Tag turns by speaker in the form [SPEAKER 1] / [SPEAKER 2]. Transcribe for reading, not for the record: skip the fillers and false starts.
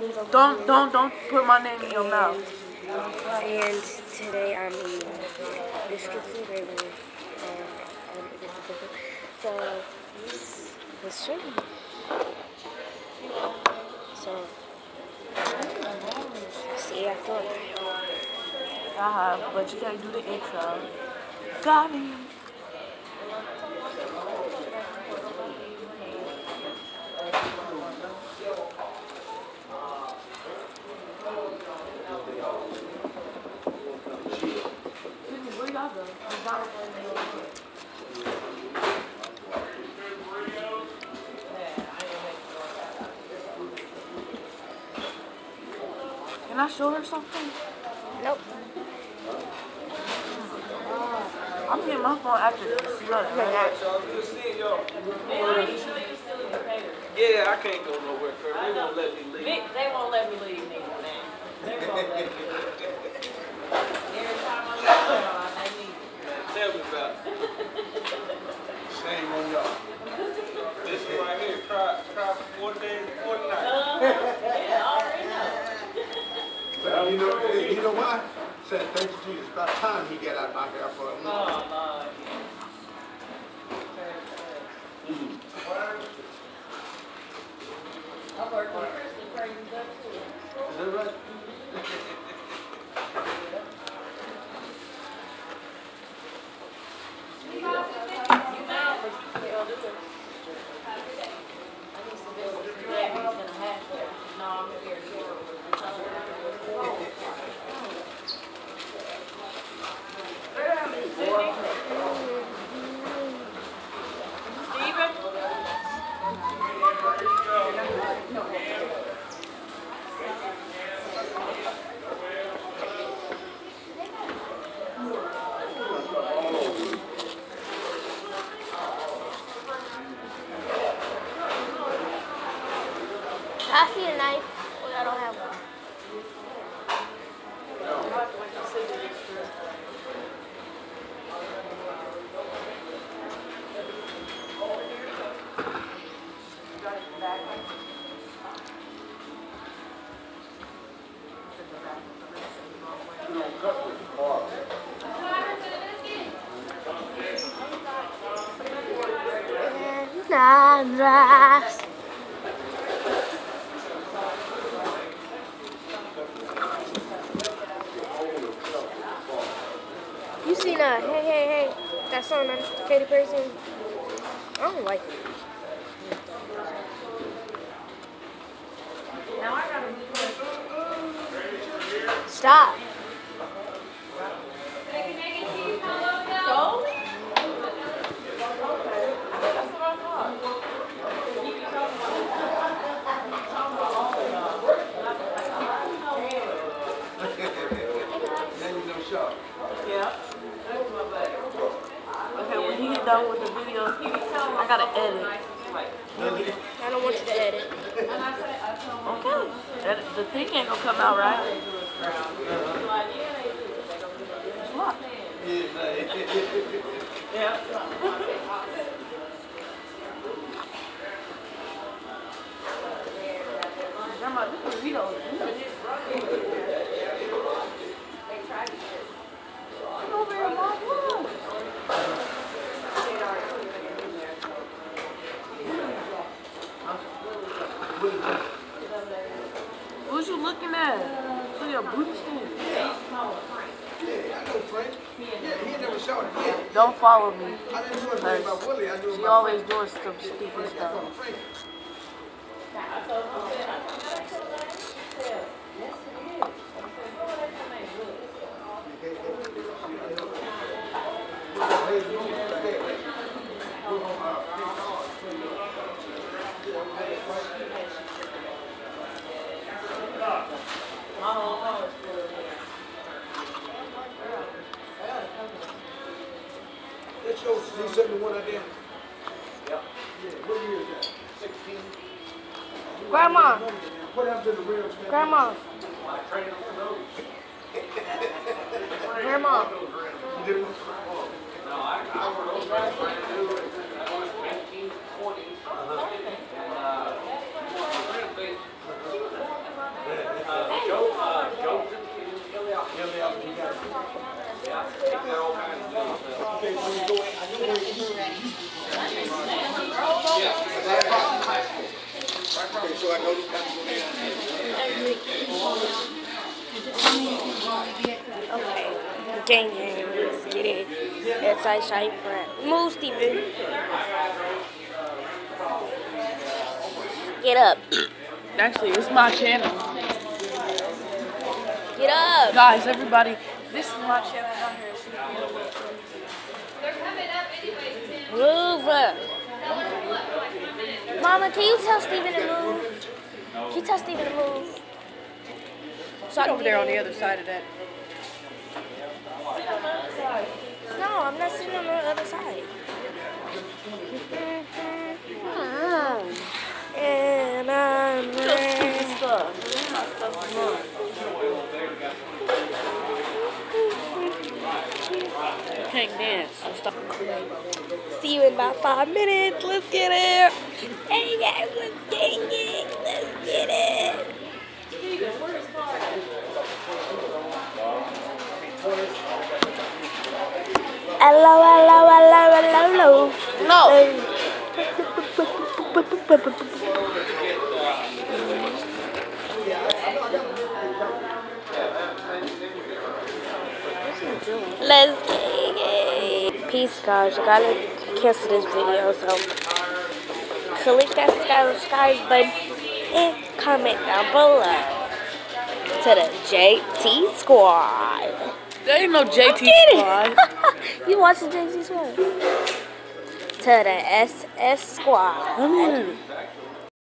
[SPEAKER 1] Greetings,
[SPEAKER 2] Don't put my name in your mouth.
[SPEAKER 1] And today I'm eating biscuits and gravy. So let's show you. So see you after.
[SPEAKER 2] But you can't do the intro. Got me. Can I show her something?
[SPEAKER 1] Nope.
[SPEAKER 2] I'm getting my phone after this. Look.
[SPEAKER 3] Yeah, I can't go nowhere, Kurt. They won't let me leave.
[SPEAKER 4] They won't let me leave neither, man. They won't let me leave. Every time I'm on, I need it.
[SPEAKER 3] Tell me about it. Shame on y'all. This one right here, cry for 4 days, 4 nights.
[SPEAKER 4] Yeah, I already know.
[SPEAKER 5] Well, you know why? Said, thanks to Jesus. About time he got out of my hair for a minute.
[SPEAKER 4] Oh, Lord. I work with Kristen crazy stuff too.
[SPEAKER 5] Is that right?
[SPEAKER 4] You mad, but you still do it. I need some biscuits and gravy. He's gonna hash it. No, I'm here.
[SPEAKER 1] I see a knife. Well, I don't have one. You seen hey, that song on Katy Perry song? I don't like it.
[SPEAKER 4] Now I gotta
[SPEAKER 1] Stop.
[SPEAKER 2] Okay, when you get done with the video, I gotta edit.
[SPEAKER 1] I don't want you to edit.
[SPEAKER 2] Okay. The thing ain't gonna come out right. What?
[SPEAKER 3] Yeah.
[SPEAKER 2] Grandma, this burrito is good. Come over here, Mom. Look. What you looking at? So your booty stand.
[SPEAKER 5] Yeah, I know Frank. Yeah, he never saw it yet.
[SPEAKER 2] Don't follow me.
[SPEAKER 5] I didn't know anything about Willie. I knew
[SPEAKER 2] She
[SPEAKER 5] about
[SPEAKER 2] always
[SPEAKER 5] Frank.
[SPEAKER 2] doing some stupid stuff.
[SPEAKER 5] Frank. That's your C71 out there? Yeah. What year is that? 16?
[SPEAKER 1] Grandma.
[SPEAKER 5] What happened to the rims?
[SPEAKER 1] Grandma. Grandma.
[SPEAKER 5] You didn't?
[SPEAKER 3] No, I were those guys trying to do it. That was 1920s. And,
[SPEAKER 1] Side Shy Friend. Move, Steven. Get up.
[SPEAKER 2] Actually, it's my channel.
[SPEAKER 1] Get up.
[SPEAKER 2] Guys, everybody, this is my channel down here.
[SPEAKER 1] Move. Mama, can you tell Steven to move? Can you tell Steven to move? So I can
[SPEAKER 2] Over
[SPEAKER 1] get
[SPEAKER 2] there on
[SPEAKER 1] in.
[SPEAKER 2] the other side of that.
[SPEAKER 1] No, I'm not sitting on the other side. And I'm
[SPEAKER 2] You can't dance. So stop.
[SPEAKER 1] see you in about 5 minutes. Let's get it. Hey guys, let's get it. Let's get it. Hello, hello, hello, hello, hello.
[SPEAKER 2] No.
[SPEAKER 1] Let's get it. Peace, guys. I gotta cancel this video, so click that subscribe button and comment down below to the JT Squad.
[SPEAKER 2] There ain't no JT Squad.
[SPEAKER 1] You watching JT Squad? To the SS Squad.